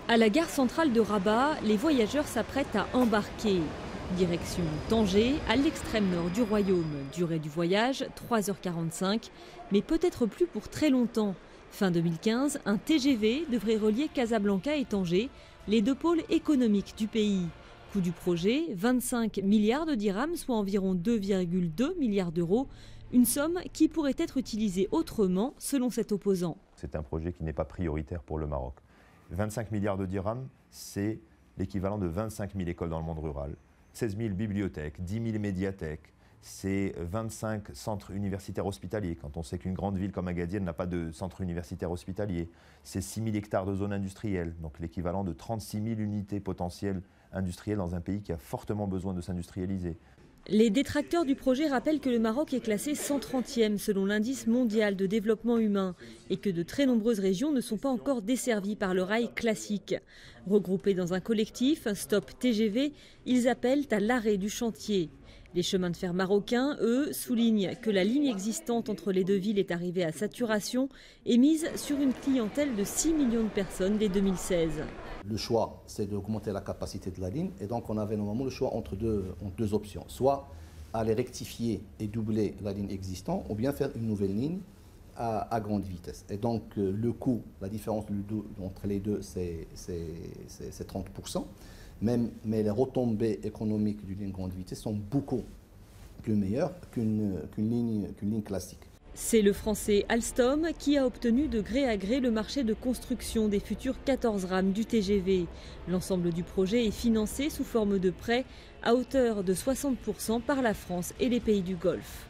À la gare centrale de Rabat, les voyageurs s'apprêtent à embarquer. Direction Tanger, à l'extrême nord du royaume. Durée du voyage, 3h45, mais peut-être plus pour très longtemps. Fin 2015, un TGV devrait relier Casablanca et Tanger, les deux pôles économiques du pays. Coût du projet, 25 milliards de dirhams, soit environ 2,2 milliards d'euros. Une somme qui pourrait être utilisée autrement, selon cet opposant. C'est un projet qui n'est pas prioritaire pour le Maroc. 25 milliards de dirhams, c'est l'équivalent de 25 000 écoles dans le monde rural, 16 000 bibliothèques, 10 000 médiathèques, c'est 25 centres universitaires hospitaliers, quand on sait qu'une grande ville comme Agadir n'a pas de centre universitaire hospitalier, c'est 6 000 hectares de zones industrielles, donc l'équivalent de 36 000 unités potentielles industrielles dans un pays qui a fortement besoin de s'industrialiser. Les détracteurs du projet rappellent que le Maroc est classé 130e selon l'indice mondial de développement humain et que de très nombreuses régions ne sont pas encore desservies par le rail classique. Regroupés dans un collectif, Stop TGV, ils appellent à l'arrêt du chantier. Les chemins de fer marocains, eux, soulignent que la ligne existante entre les deux villes est arrivée à saturation et mise sur une clientèle de 6 millions de personnes dès 2016. Le choix, c'est d'augmenter la capacité de la ligne et donc on avait normalement le choix entre deux options. Soit aller rectifier et doubler la ligne existante ou bien faire une nouvelle ligne à grande vitesse. Et donc le coût, la différence entre les deux, c'est 30%. Mais les retombées économiques d'une ligne grande vitesse sont beaucoup plus meilleures qu'une ligne classique. C'est le français Alstom qui a obtenu de gré à gré le marché de construction des futures 14 rames du TGV. L'ensemble du projet est financé sous forme de prêt à hauteur de 60% par la France et les pays du Golfe.